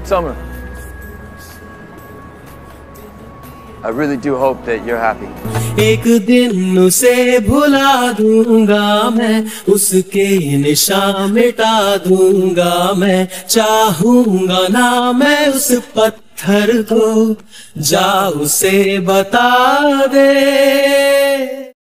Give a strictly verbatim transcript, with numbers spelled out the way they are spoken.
Summer, I really do hope that you're happy. एक दिन उसे भुला दूंगा मैं, उसके निशान मिटा दूंगा मैं, चाहूंगा ना मैं उस पत्थर को, जा उसे बता दे।